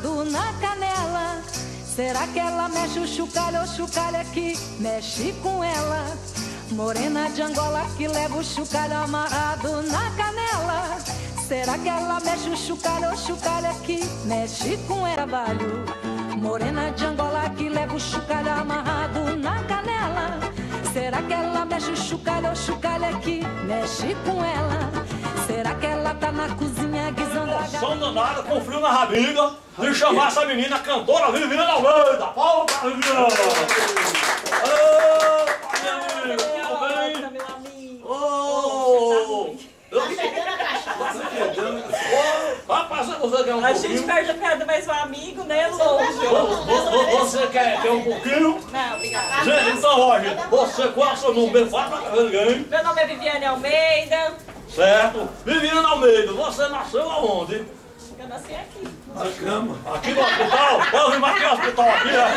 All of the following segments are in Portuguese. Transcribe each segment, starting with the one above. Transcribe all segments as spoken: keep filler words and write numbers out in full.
amarrado na canela. Será que ela mexe o chocalho ou chocalho é que mexe com ela? Morena de Angola que leva o chocalho amarrado na canela. Será que ela mexe o chocalho ou chocalho é que mexe com ela? Trabalho. Morena de Angola que leva o chocalho amarrado na canela. Será que ela mexe o chocalho ou chocalho é que mexe com ela? Será que ela tá na cozinha guisando a São danada com frio na rabiga de chamar essa menina cantora Viviane Almeida. Palma pra Viviane! Rapaz, você quer um pouquinho? A gente perde a piada, mas o amigo, né, longe. Você quer, quer um pouquinho? Não, obrigada. Gente, então, ó, gente, você, qual é o seu nome? Fala pra ninguém. Meu nome é Viviane Almeida. Certo. Viviane Almeida, você nasceu aonde? Eu nasci aqui. Na cama. Aqui no hospital? Vamos ir aqui no hospital aqui, né?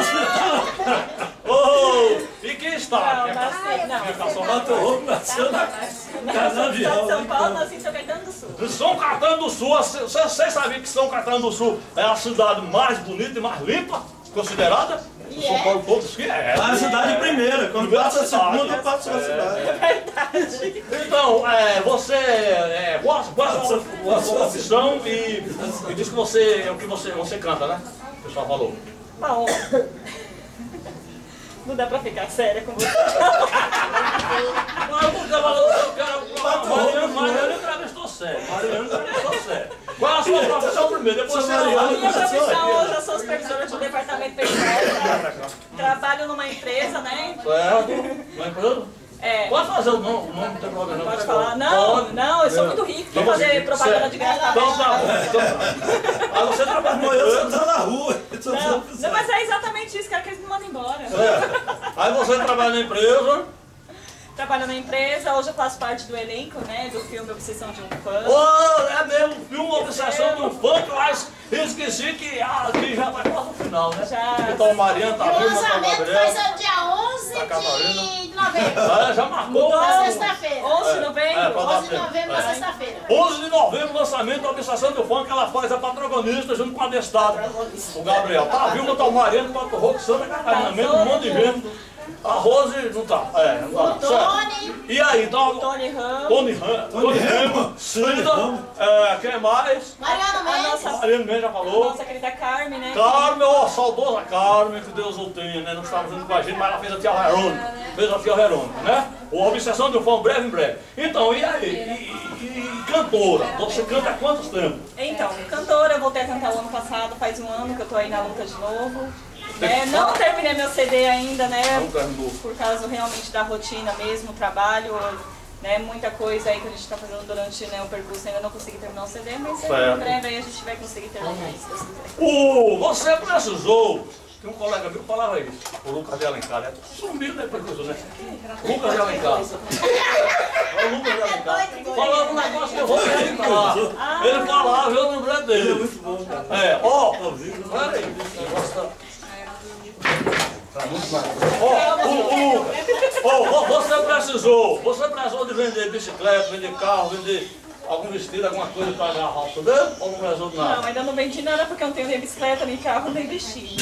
Oh, e quem está? Não, nasci, não. Fica só Mato Rouco nasceu na Canavial. São Paulo, nasci em São Caetano do Sul. De São Caetano do Sul, vocês sabiam que São Caetano do Sul é a cidade mais bonita e mais limpa, considerada? E São é? Paulo todos que é. Lá na cidade primeira. Quando Primeira passa a cidade. segunda, passa a cidade. É verdade. Então, é, você é, qual, qual a sua, qual a sua profissão e, e diz que você é o que você, você canta, né? O pessoal falou. Bom, não dá pra ficar séria com você. Eu quero. Mariano, Mariano entrevistou sério. Mariano entrevistou sério. Qual é a sua profissão primeiro? Depois você A Mariano. minha profissão hoje, eu sou supervisora de departamento pessoal. Trabalho numa empresa, né? Certo. Uma empresa? É. Pode fazer o nome, o nome não tem problema. Pode falar? Não, Pode. não, eu sou muito rico. Quer fazer propaganda de graça? Então tá bom. Então tá. Aí você trabalha na Amanhã você empresa. tá na rua. Não, não, mas é exatamente isso, quero que eles me mandem embora. É. Aí você trabalha na empresa. Trabalho na empresa, hoje eu faço parte do elenco, né, do filme Obsessão de um Fã. Oh, é mesmo, filme Obsessão de um Fã, mas esqueci que, ah, que já vai quase no final, né? Já. Então Mariana tá E o vindo, tá lançamento vai Gabriel. ser dia onze Tá Catarina. de novembro. Ah, já marcou. Na né? sexta-feira. onze de É, novembro. pra dar onze de novembro, na sexta-feira. onze de novembro, lançamento da Obsessão do Fã, que ela faz a protagonista junto com a Destado. O Gabriel. Tá viu, tá o Mariano, tá o Roque, Sandra, Catarina, mesmo, um monte de gente. A Rose não tá. É, não tá. O Tony. E aí, então. Tony Ramos. Tony Ramos. Tony Ramos. Cida. É, quem mais? Mariana A Mendes. nossa, Mariano mesmo já a falou. nossa querida Carmen, né? Carmen, ó, saudosa Carmen, que Deus o tenha, né? Não estava junto com a gente, mas ela fez a tia Verônica. Fez a tia Verônica, né? O Obsessão do Fã, breve em breve. Então, e aí? E, e, e cantora? Você canta há quantos tempos? Então, cantora, eu voltei a cantar o ano passado, faz um ano que eu tô aí na luta de novo. Né? Não terminei meu C D ainda, né? Não terminou. Por causa realmente da rotina mesmo, trabalho, né? Muita coisa aí que a gente está fazendo durante, né, o percurso, ainda não consegui terminar o C D, mas Certo. em breve aí a gente vai conseguir terminar isso, se Deus quiser. O, você precisou. Tem um colega meu que falava isso, o Lucas de Alencar, né? Sumiu depois que eu né? Lucas de Alencar. O Lucas de Alencar. Falando um negócio que eu vou perguntar. Ele falava, eu lembrei dele. Muito bom, cara. É, ó, peraí, o negócio tá. Tá muito mais. Ó, o, o, ó, você precisou, você precisou de vender bicicleta, vender carro, vender algum vestido, alguma coisa para agarrar, entendeu? Ou não precisou de Não, nada? ainda não vendi nada porque eu não tenho nem bicicleta, nem carro, nem vestido.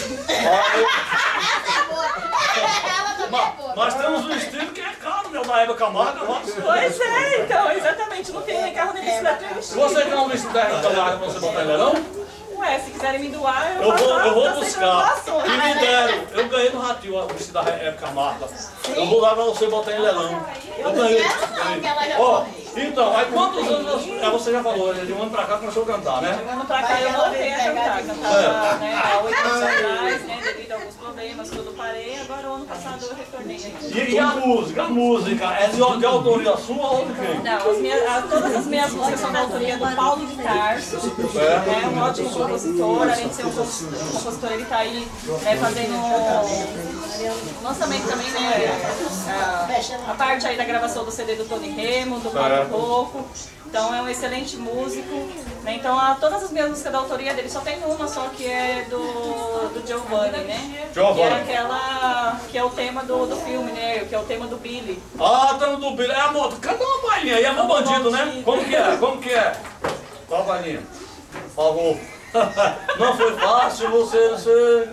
Ela também é boa. Mas temos um vestido que é caro, meu, da época Camargo, mas... Pois é, então, exatamente, não tenho nem carro, nem bicicleta, nem vestido. Você quer um vestido da época Camargo para você botar em leilão? Ué, se quiserem me doar, eu, Eu vou, eu vou faço buscar. aceito E me deram. Eu ganhei no Ratinho o vestido da época Marta. Eu vou dar pra você botar em leilão. Eu ganhei. Não, que ela já Ó, foi. então, aí quantos anos você, é, você já falou, de um ano pra cá começou a cantar, né? Um ano pra cá eu voltei a cantar, cantava né, há oito anos atrás, né, devido a alguns problemas, tudo parei, agora o ano passado eu retornei. E, e a música? A música é de, de autoria sua ou de quem? Não, as minhas, a- todas as minhas músicas são da autoria do Paulo de Tarso, né, um ótimo compositor, além de ser um compos- um compositor, ele está aí né, fazendo um lançamento também, né, a, a parte aí da gravação do C D do Tony Remo, do Paulo Rocco. Então é um excelente músico, né? Então a, todas as minhas músicas da autoria dele só tem uma só que é do, do Giovanni, né? Giovanni. Que é aquela que é o tema do, do filme, né? Que é o tema do Billy. Ah, estamos do Billy. É a moto. Canta uma palhinha aí, é meu bandido, né? Como que é? Como que é? Qual a palhinha? Por favor. Não foi fácil você, você...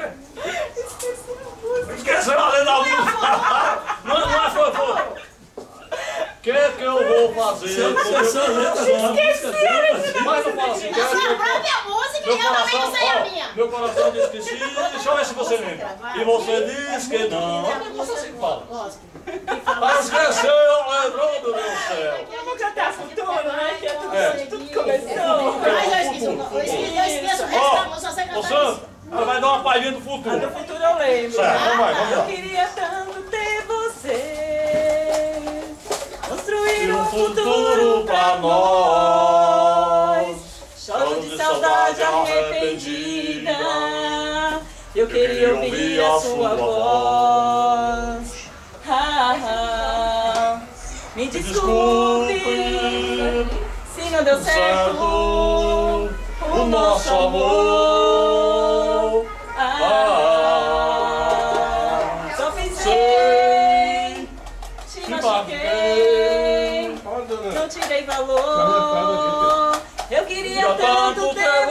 Esqueceu a lei da música. Não, não é, foi, foi. O que que eu vou fazer? Esqueceu a letra da música dela. Mas eu falo assim, A quero que sua eu... própria música, Meu eu também coração, não sei a ó, minha. meu coração diz que sim, deixa eu ver se você lembra. E você diz que não. É um negócio assim que fala. Mas esqueceu, lembrou do meu céu. Vamos cantar futuro, né? Que é tudo, É. tudo começou. Mas eu esqueço, eu esqueço, eu esqueço o resto da música, só sei Ô cantar Santo, isso. ela vai dar uma palhinha do A do futuro. futuro eu lembro. Certo, vamos lá, vamos Eu lá. queria tanto ter você. Construir E um um futuro futuro pra pra nós. nós. Choro de saudade arrependida. Eu queria ouvir a sua voz. Ah, ah. Me desculpe se não deu certo o nosso amor. Ah, só fiz bem, te machuquei, não tirei valor. Eu queria tanto ter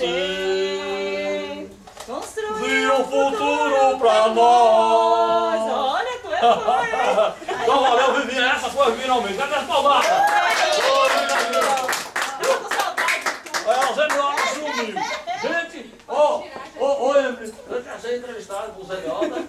você, construir um futuro pra nós. Olha, tu é foi. Então valeu, Vivi, essa foi finalmente. Cadê as palmas? Eu tô com saudade de tudo. É, você não sumiu. Gente, ô, ô, ô, Emily, eu quero ser entrevistado por você de alta.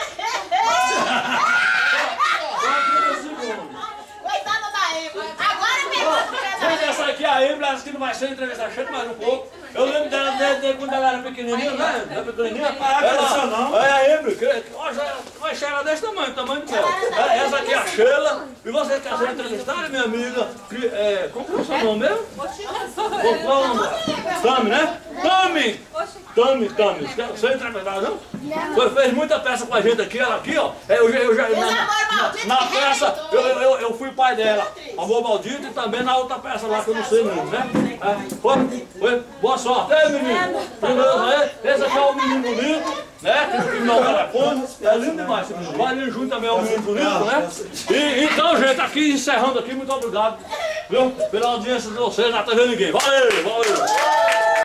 Coitada da Eva. Agora pergunta pra Gente, ela. essa aqui é a Emily, essa aqui não vai ser entrevistada, chega mais um pouco. Eu lembro dela desde quando ela era pequenininha, né? Era pequenininha. Ah, cresceu Ela, não. é a Emily, que- ó, já- uma Sheila desse tamanho, tamanho do céu. É, essa aqui é a Sheila. E você quer ser entrevistada, minha amiga? Que, é, como que é o seu nome mesmo? Qual é o nome? Tami, né? Tami! Tami, Tami. Você quer ser entrevistada, não? Foi, fez muita peça com a gente aqui, ela aqui, ó. É, Eu, já- eu já, na, na, na peça, eu, eu, eu fui pai dela. Amor Maldito e também na outra peça lá que eu não sei mesmo, né? É, foi, foi, boa sorte. Ei, menino. Primeiro, né? Esse aqui é o menino bonito, né? Que que não telefone. É lindo demais esse menino. Marinho Júnior também é um menino bonito, né? E, então, gente, aqui encerrando aqui, muito obrigado, viu? Pela audiência de vocês na T V Ninguém. Valeu, valeu.